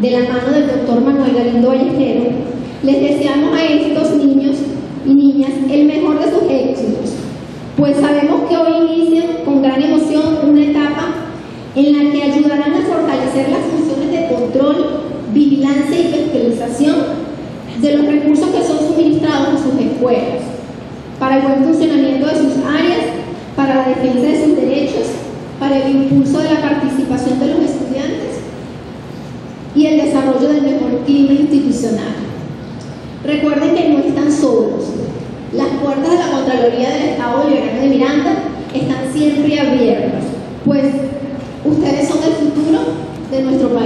de la mano del doctor Manuel Galindo Ballestero, les deseamos a estos niños y niñas el mejor de sus éxitos, pues sabemos que hoy inician con gran emoción una etapa en la que ayudarán a fortalecer las funciones de control, vigilancia y fiscalización de los recursos que son suministrados en sus escuelas, para el buen funcionamiento de sus áreas, para la defensa de sus derechos, para el impulso de la participación de los estudiantes y el desarrollo del mejor clima institucional. Recuerden que no están solos. Las puertas de la Contraloría del Estado Bolivariano de Miranda están siempre abiertas, pues ustedes son el futuro de nuestro país.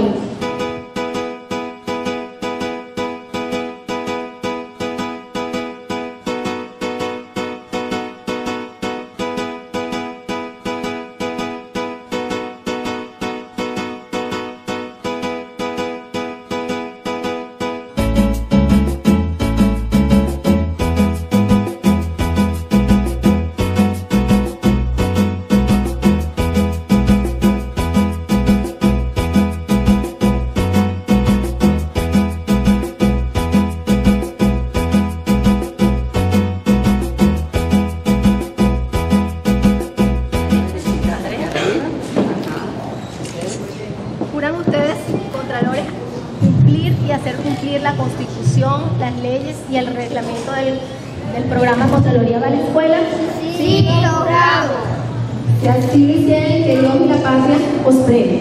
¿Juran ustedes, contralores, cumplir y hacer cumplir la Constitución, las leyes y el reglamento del programa Contraloría para la Escuela? Sí, logrado. Si así lo hicieren, que Dios y la patria os premien.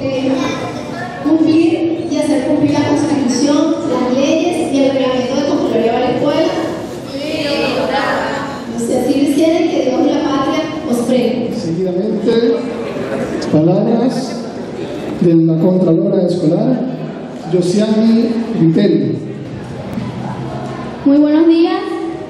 Cumplir y hacer cumplir la Constitución, las leyes y el reglamento de Contraloría para la Escuela. Sí, logrado. Si así lo hicieren, que Dios y la patria os premien. Seguidamente, palabras de la Contralora Escolar, Josiani Vitelli. Muy buenos días.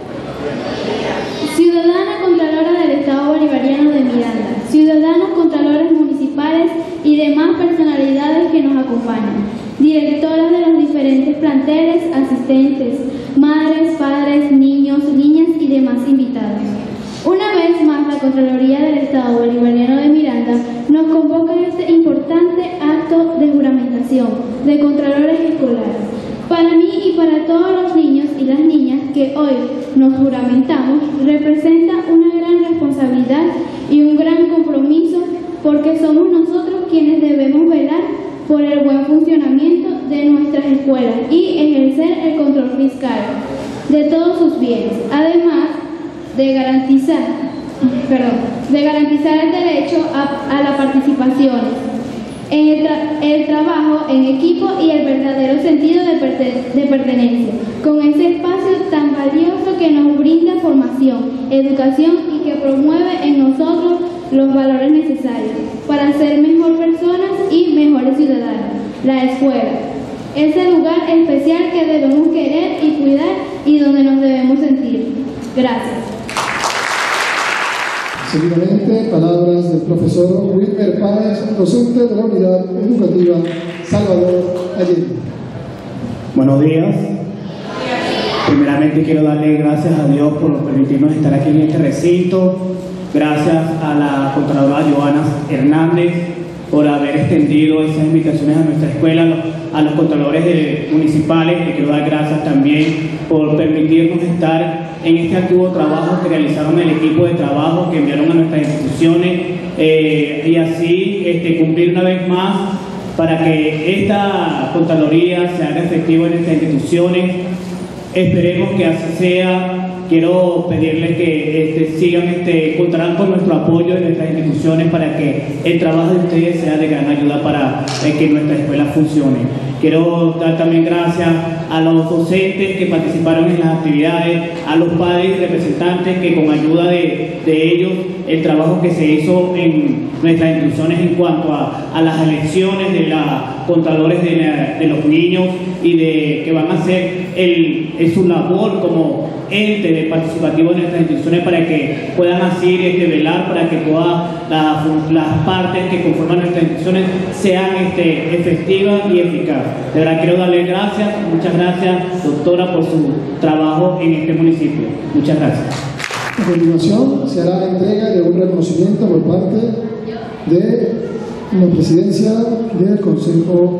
Ciudadana Contralora del Estado Bolivariano de Miranda, ciudadanos contralores municipales y demás personalidades que nos acompañan, directoras de los diferentes planteles, asistentes, madres, padres, niños, niñas y demás invitados. Una vez más, la Contraloría del Estado Bolivariano de Miranda nos convoca a este importante acto de juramentación de Contralores Escolares. Para mí y para todos los niños y las niñas que hoy nos juramentamos, representa una gran responsabilidad y un gran compromiso, porque somos nosotros quienes debemos velar por el buen funcionamiento de nuestras escuelas y ejercer el control fiscal de todos sus bienes, además de garantizar el derecho a la participación, el trabajo en equipo y el verdadero sentido de pertenencia, con ese espacio tan valioso que nos brinda formación, educación y que promueve en nosotros los valores necesarios para ser mejor personas y mejores ciudadanos. La escuela es el lugar especial que debemos querer y cuidar y donde nos debemos sentir. Gracias. Seguidamente, palabras del profesor Wilmer Páez, docente de la Unidad Educativa Salvador Allende. Buenos días. Primeramente quiero darle gracias a Dios por permitirnos estar aquí en este recinto. Gracias a la Contralora Joana Hernández por haber extendido esas invitaciones a nuestra escuela, a los contralores municipales. Le quiero dar gracias también por permitirnos estar en este arduo trabajo que realizaron el equipo de trabajo que enviaron a nuestras instituciones y así cumplir una vez más para que esta Contraloría se haga efectiva en nuestras instituciones. Esperemos que así sea. Quiero pedirles que contarán con nuestro apoyo de nuestras instituciones para que el trabajo de ustedes sea de gran ayuda para que nuestra escuela funcione. Quiero dar también gracias a los docentes que participaron en las actividades, a los padres y representantes que con ayuda de ellos, el trabajo que se hizo en nuestras instituciones en cuanto a las elecciones de los contralores de los niños y de que van a hacer su labor como ente participativo de nuestras instituciones para que puedan así velar para que todas las partes que conforman nuestras instituciones sean efectivas y eficaces. De verdad quiero darle gracias, muchas gracias doctora por su trabajo en este municipio. Muchas gracias. A continuación se hará la entrega de un reconocimiento por parte de la presidencia del Consejo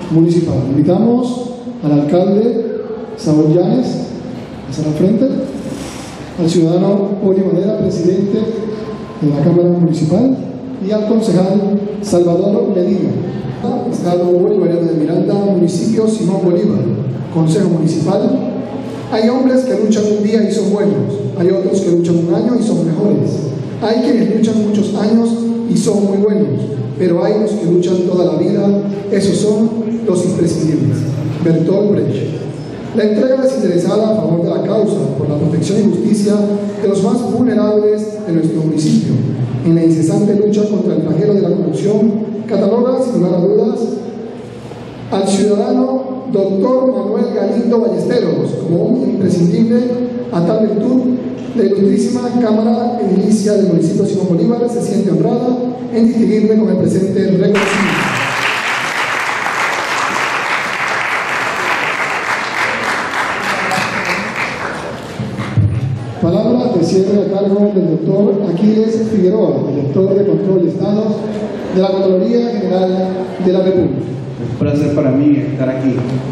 municipal. Invitamos al alcalde Saúl Llanes a estar al frente, al ciudadano Poli Madera, presidente de la Cámara Municipal, y al concejal Salvador Medina. Estado Bolivariano de Miranda, municipio Simón Bolívar, Consejo Municipal. Hay hombres que luchan un día y son buenos, hay otros que luchan un año y son mejores, hay quienes luchan muchos años y son muy buenos, pero hay los que luchan toda la vida, esos son los imprescindibles. Bertolt Brecht. La entrega desinteresada a favor de la causa por la protección y justicia de los más vulnerables de nuestro municipio, en la incesante lucha contra el flagelo de la corrupción, cataloga sin lugar a dudas al ciudadano Dr. Manuel Galindo Ballesteros como un imprescindible. A tal virtud, la ilustrísima Cámara Edilicia del municipio de Simón Bolívar se siente honrada en distinguirle con el presente reconocimiento. Palabra de cierre a cargo del doctor Aquiles Figueroa, director de Control y Estados de la Contraloría General de la República. Es un placer para mí estar aquí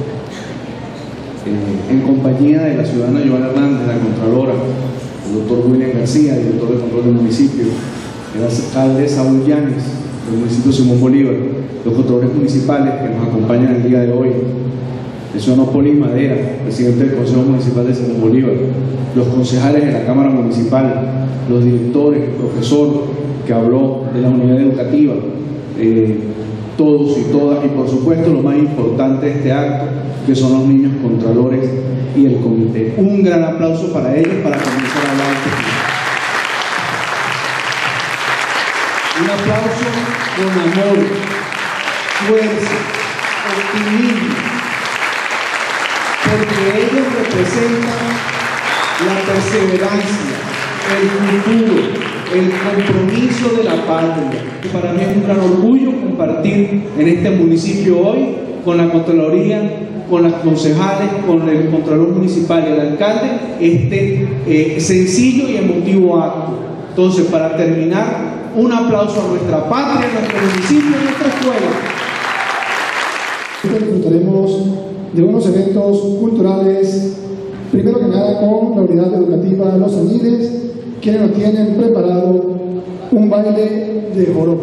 en compañía de la ciudadana Joana Hernández, la Contralora, el doctor William García, director de Control del municipio, el alcalde Saúl Llanes, del municipio de Simón Bolívar, los controladores municipales que nos acompañan el día de hoy, el ciudadano Poli Madera, presidente del Consejo Municipal de Simón Bolívar, los concejales de la Cámara Municipal, los directores, el profesor que habló de la unidad educativa, todos y todas, y por supuesto lo más importante de este acto, que son los niños contralores y el comité. Un gran aplauso para ellos para comenzar a hablar de este tema. Un aplauso con amor, fuerza, optimismo, porque ellos representan la perseverancia, el futuro, el compromiso de la patria. Para mí es un gran orgullo compartir en este municipio hoy con la Contraloría, con las concejales, con el Contralor Municipal y el alcalde, este sencillo y emotivo acto. Entonces, para terminar, un aplauso a nuestra patria, a nuestro municipio, a nuestra escuela. Disfrutaremos de unos eventos culturales, primero que nada con la unidad educativa Los Añiles, quienes nos tienen preparado un baile de joropo.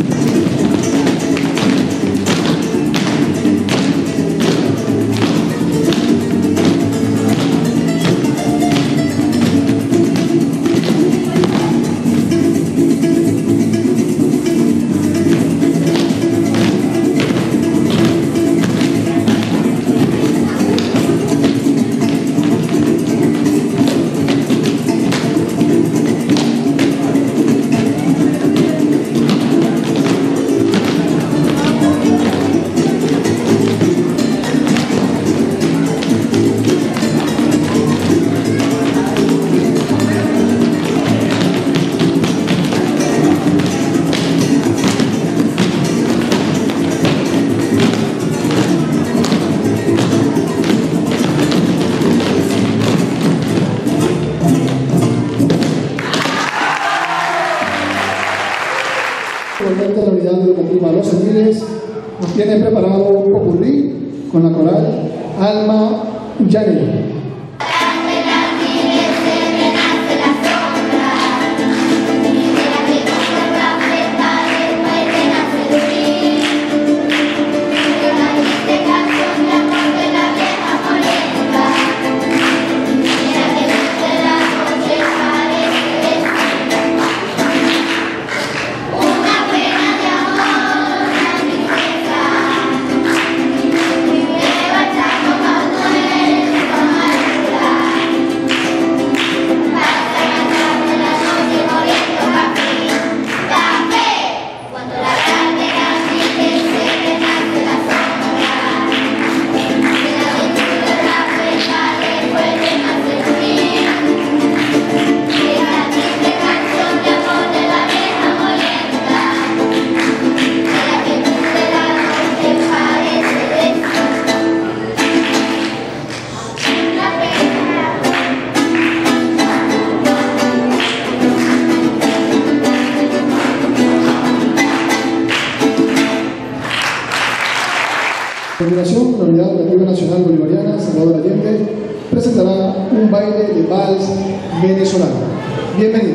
La unidad educativa Los Añiles nos tiene preparado un popurrí con la coral Alma Yanni. Bye. baile de vals venezolano. Bienvenidos.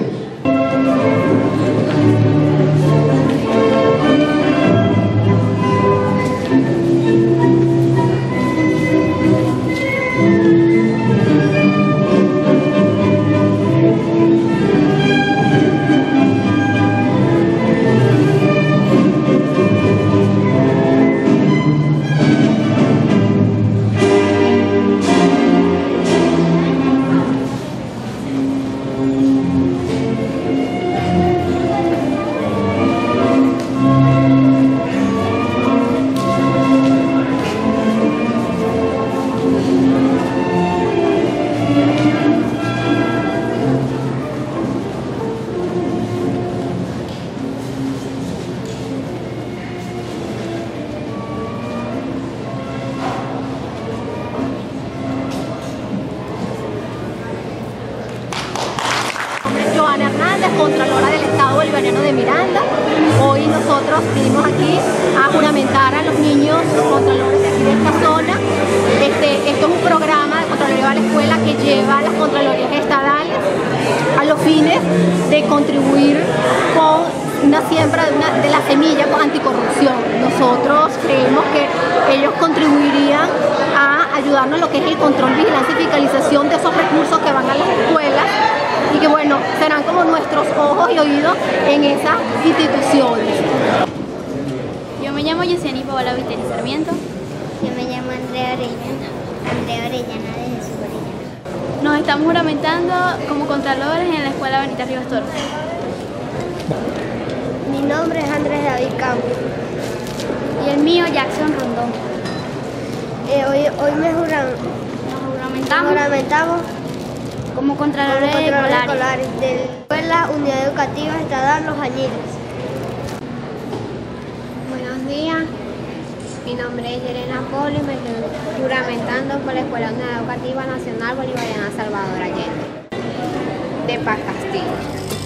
Joana Hernández, Contralora del Estado Bolivariano de Miranda. Hoy nosotros vinimos aquí a juramentar a los niños contralores de aquí de esta zona. Esto es un programa de Contraloría de la Escuela que lleva a las Contralorías estadales a los fines de contribuir con una siembra de la semilla anticorrupción. Nosotros creemos que ellos contribuirían a ayudarnos en lo que es el control, vigilancia y fiscalización de esos recursos que van a las escuelas y que, bueno, serán como nuestros ojos y oídos en esas instituciones. Yo me llamo Yesenia Paola Viteri Sarmiento. Yo me llamo Andrea Orellana de Jesús Orellana. Nos estamos juramentando como contralores en la Escuela Benita Rivas Toro. Mi nombre es Andrés David Campos. Y el mío, Jackson Rondón. Hoy Nos juramentamos como contralores escolares de la Escuela Unidad Educativa Estatal Los Añiles. Buenos días, mi nombre es Yelena Polo y me estoy juramentando por la Escuela Unidad Educativa Nacional Bolivariana Salvador Allende de Paz Castillo.